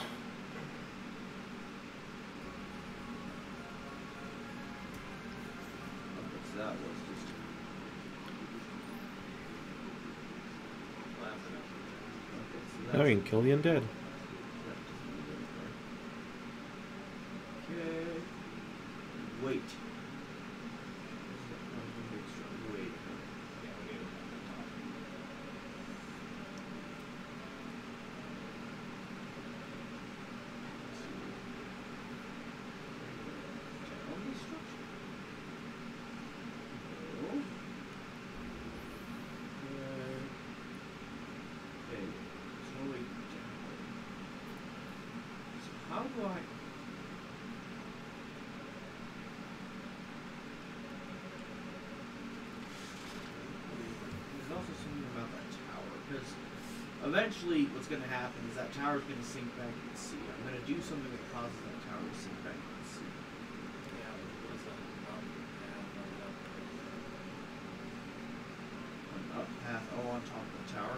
Okay, so that was just. Okay, so I mean, kill the undead. Okay. Wait. Wait. Town destruction. No. Okay. Okay. There's no way down. So how do I? There's also something about that tower, because eventually what's going to happen is that tower is going to sink back into the sea. I'm going to do something that causes that tower to sink back into the sea. Yeah, what's that? Um, An up path, oh, on top of the tower.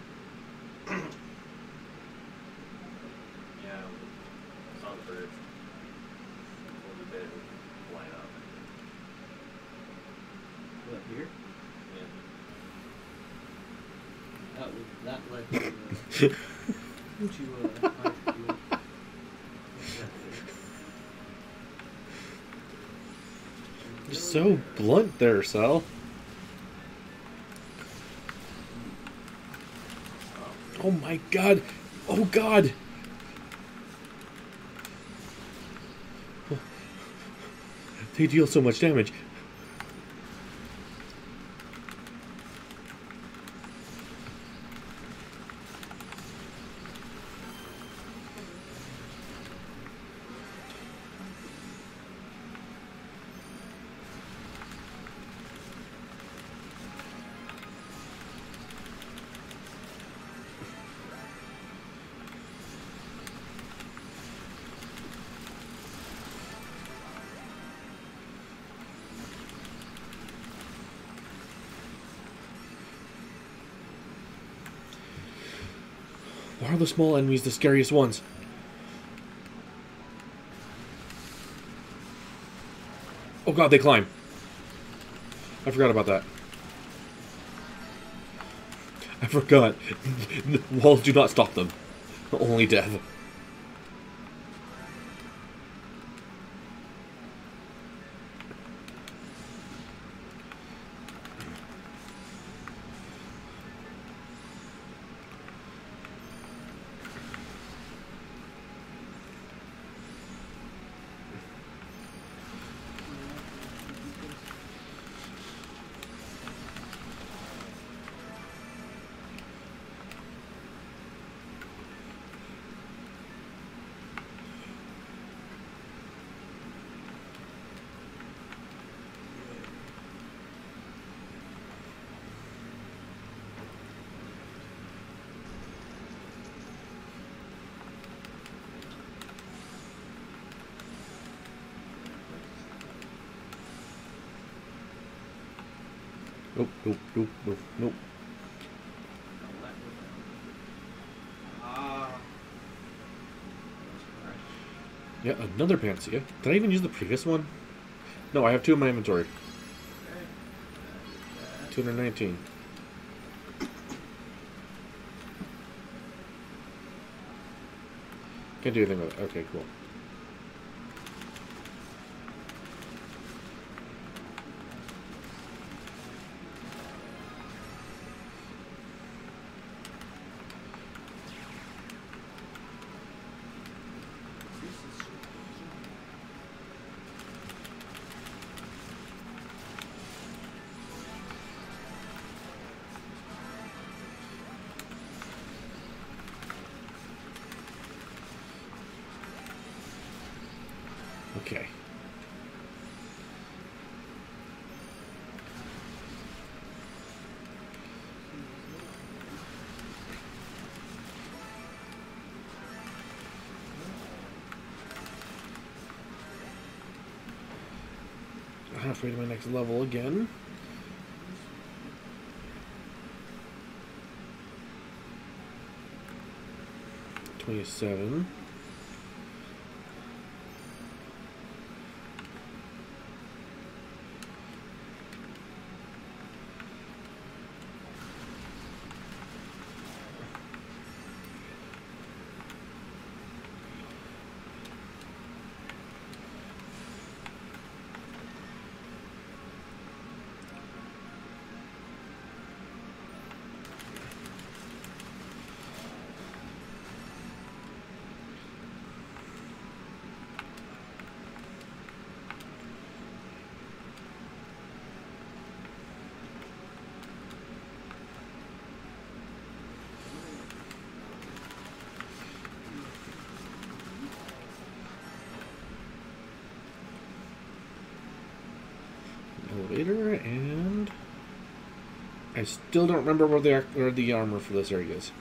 yeah, I saw the birds. A little bit line up. What, here? Yeah. That was, that led to, uh, to, uh, my view. You're so blunt there, Sal. Oh my god. Oh god. They deal so much damage. Why are the small enemies the scariest ones? Oh god, they climb. I forgot about that. I forgot. Walls do not stop them. Only death. Nope, nope, nope, nope, nope. Ah. Yeah, another panacea. Did I even use the previous one? No, I have two in my inventory. two hundred nineteen. Can't do anything with it. Okay, cool. Okay. halfway to my next level again. twenty-seven. Elevator, and I still don't remember where the where the armor for this area is.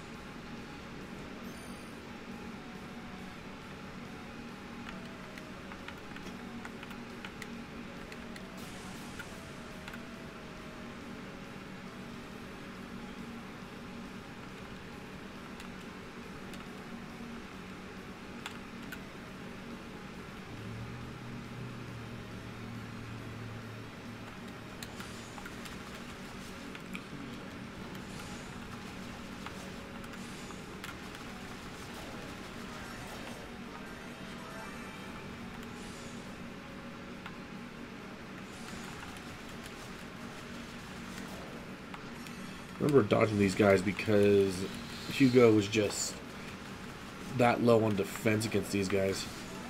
I remember dodging these guys because Hugo was just that low on defense against these guys.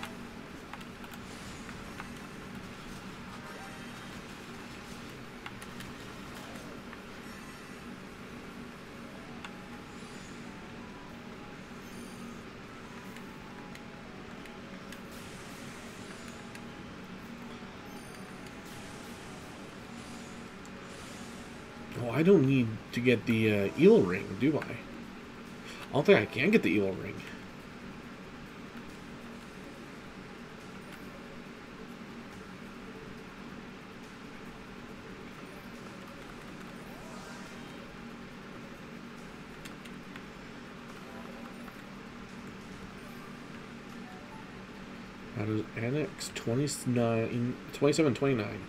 Oh, I don't need to get the uh, eel ring, do I? I don't think I can get the eel ring. How does Annex twenty-nine, twenty-seven, twenty-nine?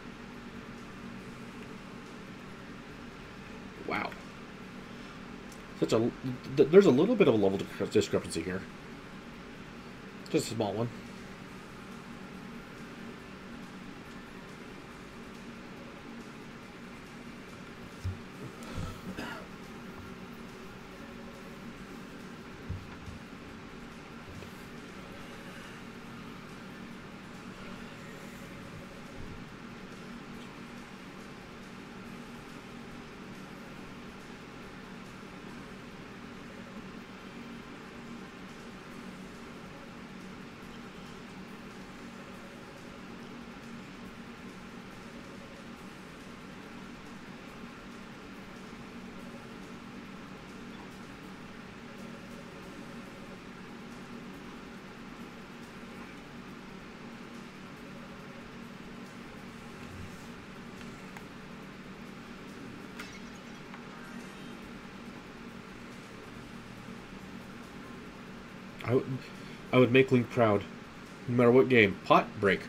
Wow. Such a th there's a little bit of a level discrepancy here. Just a small one. I would, I would make Link proud, no matter what game. Pot break.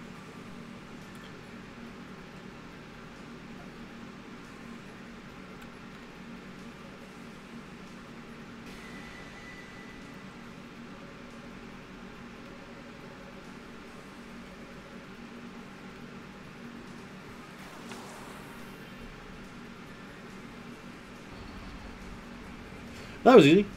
That was easy.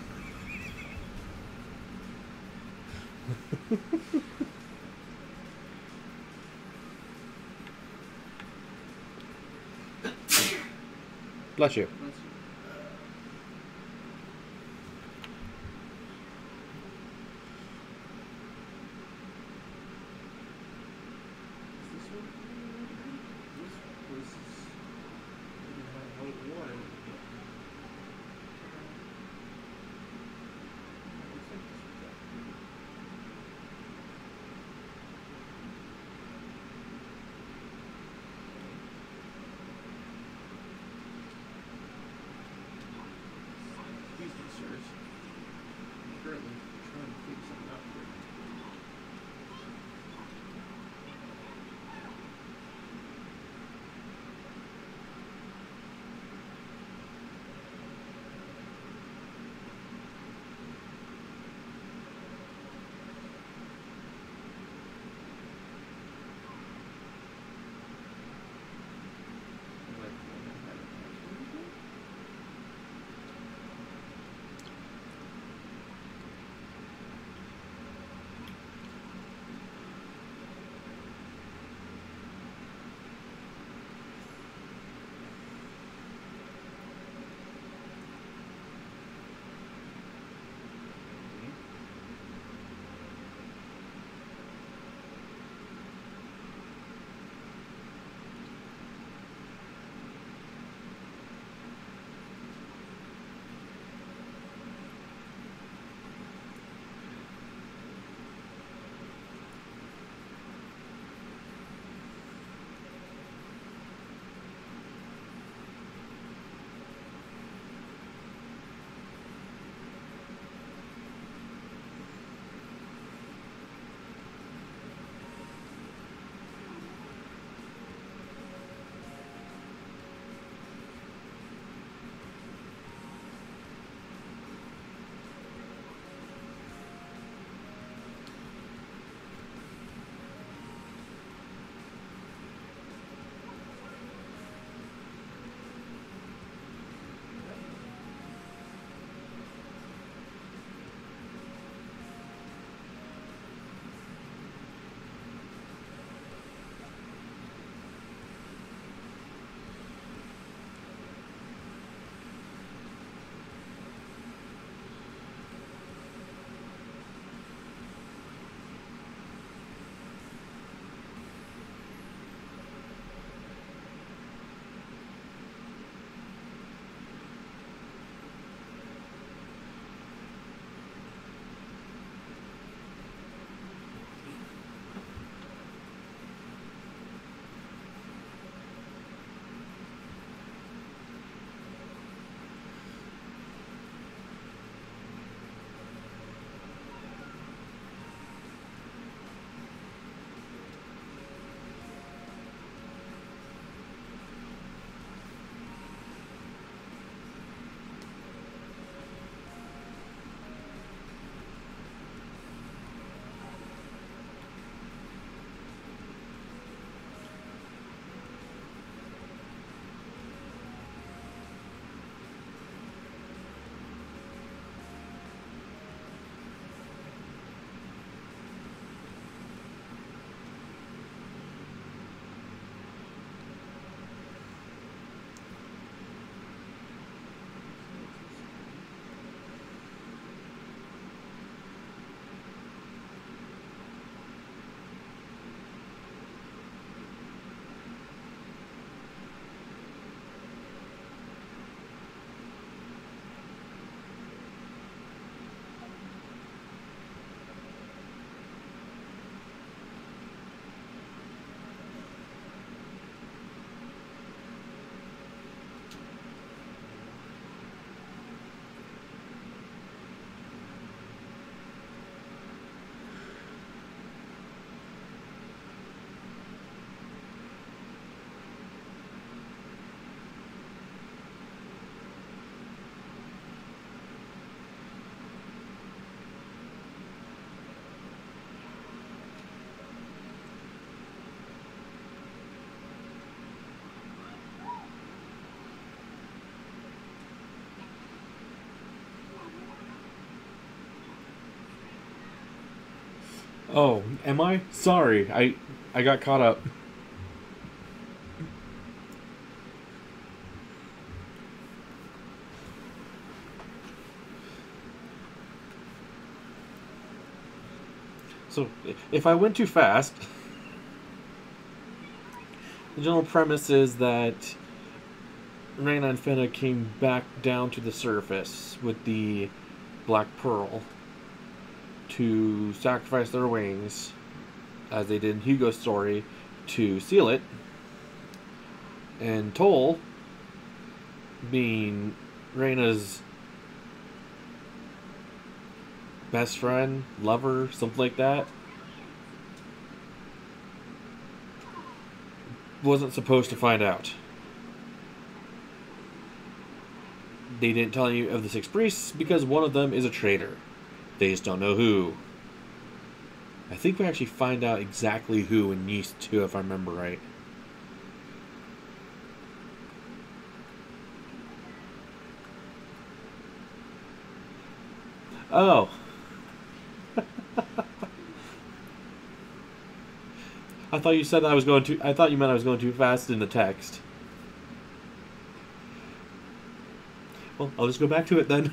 Bless you. Oh, am I? Sorry, I I got caught up. So, if I went too fast, the general premise is that Reyna and Finna came back down to the surface with the Black Pearl to sacrifice their wings, as they did in Hugo's story, to seal it. And Toal, being Reyna's best friend, lover, something like that, wasn't supposed to find out. They didn't tell any of the six priests because one of them is a traitor. They just don't know who. I think we actually find out exactly who in Yeast two, if I remember right. Oh. I thought you said I was going too. I thought you meant I was going too fast in the text. Well, I'll just go back to it then.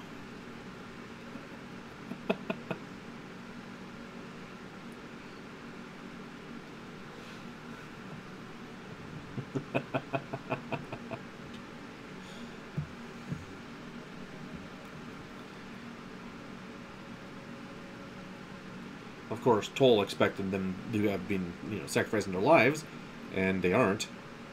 Of course, Toal expected them to have been, you know, sacrificing their lives, and they aren't.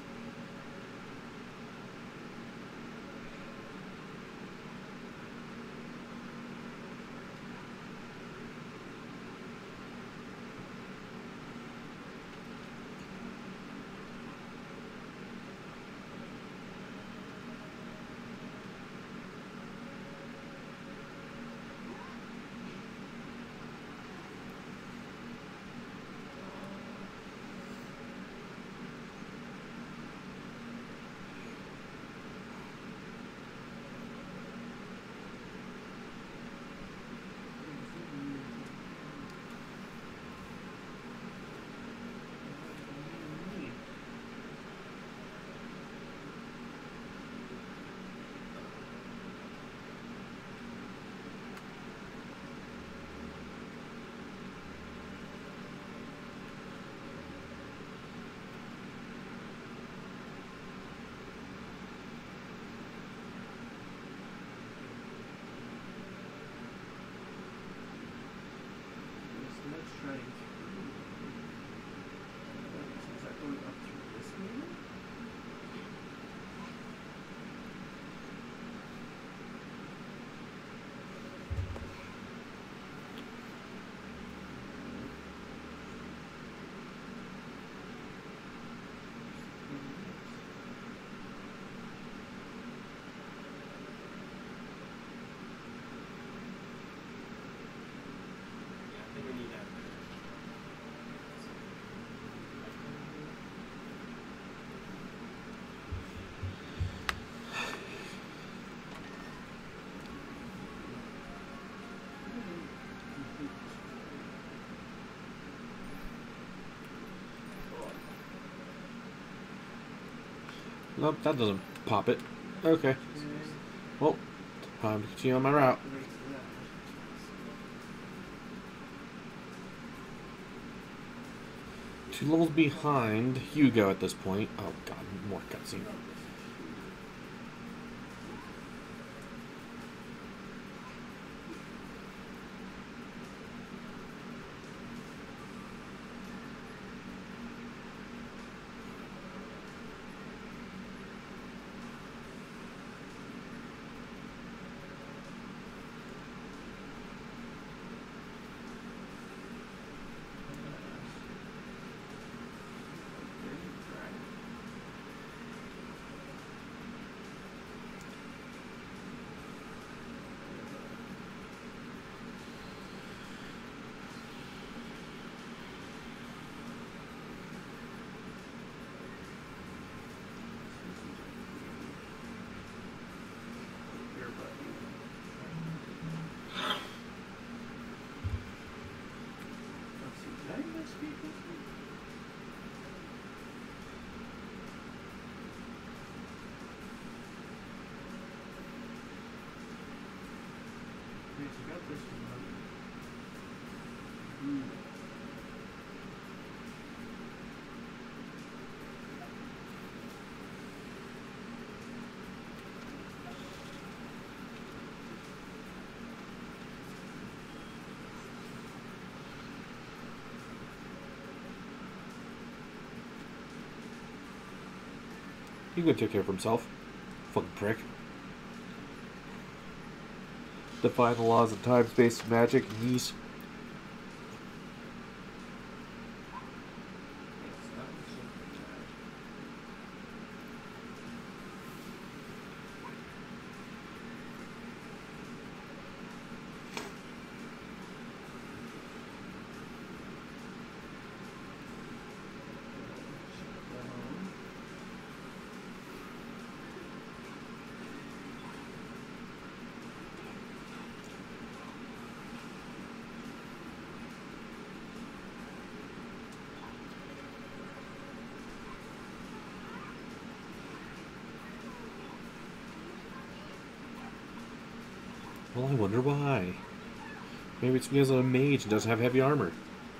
Nope, that doesn't pop it. Okay. Well, time to continue on my route. Two levels behind Hugo at this point. Oh god, more cutscene. He's gonna take care of himself. Fucking prick. Defy the laws of time, space, magic, and yeast. Well, I wonder why. Maybe it's because I'm a mage and doesn't have heavy armor.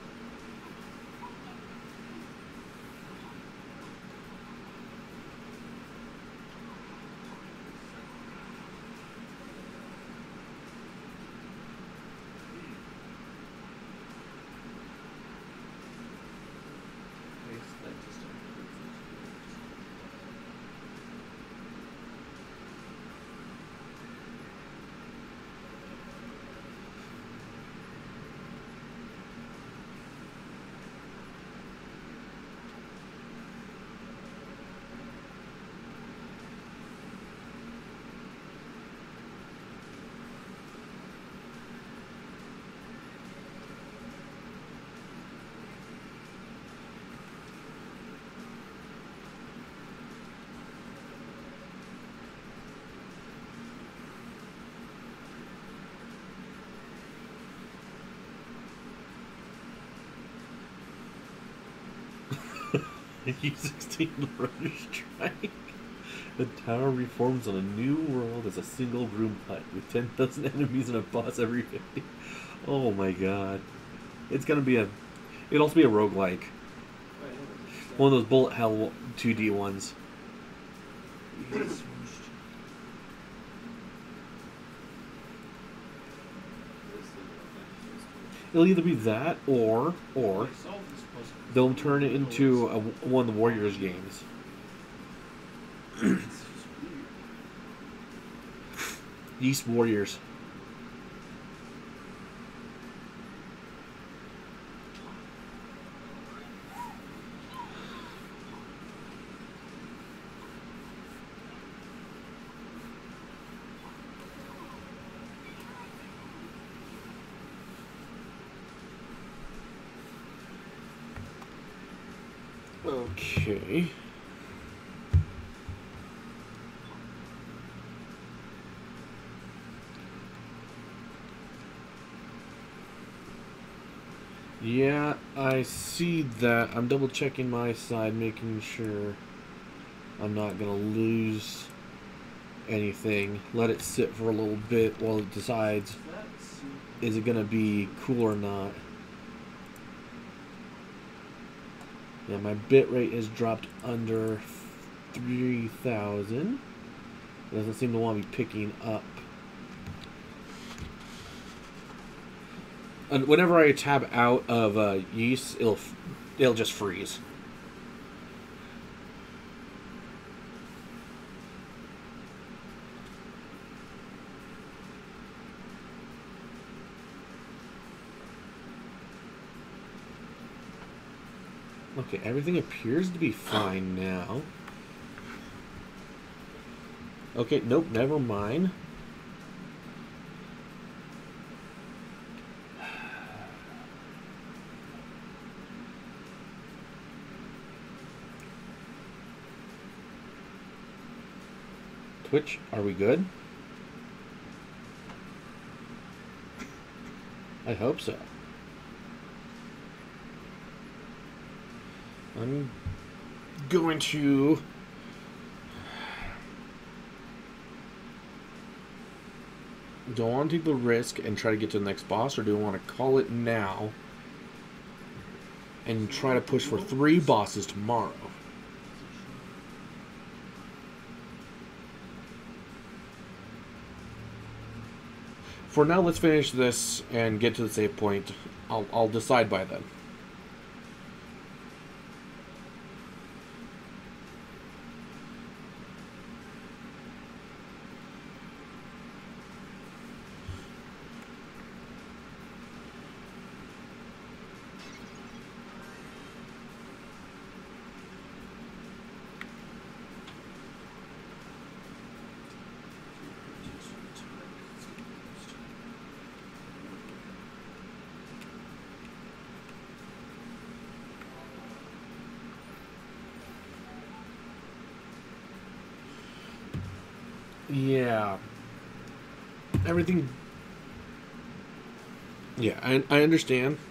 U sixteen Rado strike. The tower reforms on a new world as a single room hut with ten thousand enemies and a boss every fifty. Oh my god. It's gonna be a. It'll also be a roguelike. One of those bullet hell two D ones. It'll either be that or or they'll turn it into a, one of the Warriors games. Yeast Warriors. Okay. Yeah, I see that. I'm double checking my side, making sure I'm not gonna lose anything. Let it sit for a little bit while it decides is it gonna be cool or not. Yeah, my bit rate has dropped under three thousand. It doesn't seem to want to be picking up. And whenever I tab out of uh, yeast, it'll it'll just freeze. Okay, everything appears to be fine now. Okay, nope, never mind. Twitch, are we good? I hope so. I'm going to do I want to take the risk and try to get to the next boss, or do I want to call it now and try to push for three bosses tomorrow? For now, let's finish this and get to the save point. I'll, I'll decide by then. Yeah. Everything. Yeah, I, I understand.